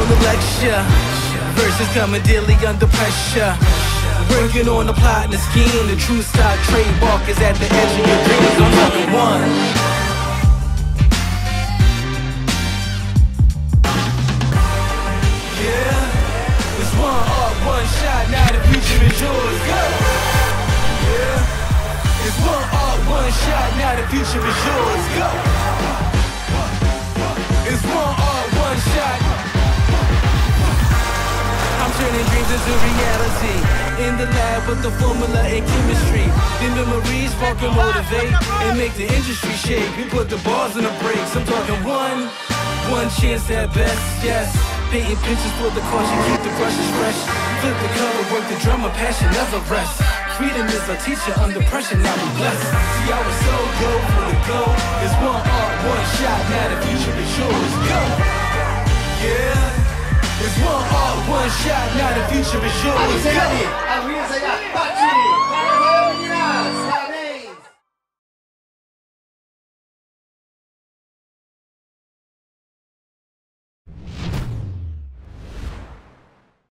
on the lecture. Verses coming daily under pressure. Working on the plot and the scheme. The true stock trademark is at the edge of your dreams. I'm talking one. Yeah, it's one art, one shot. Now the future is yours. Go. Yeah, it's one art, one shot. Now the future is yours. Go. It's one art, one shot. I'm turning dreams into reality. In the lab with the formula and chemistry. The memories spark and motivate and make the industry shake. We put the bars on the brakes. I'm talking one chance at best, yes. Painting pictures for the caution, keep the brushes fresh. Flip the cover, work the drummer, passion never rests. Freedom is our teacher under pressure, now we blessed. See, I was so go for the go. It's one art, one shot, now the future is yours. Go! Yeah. It's one art, one shot, now the future is yours. Go!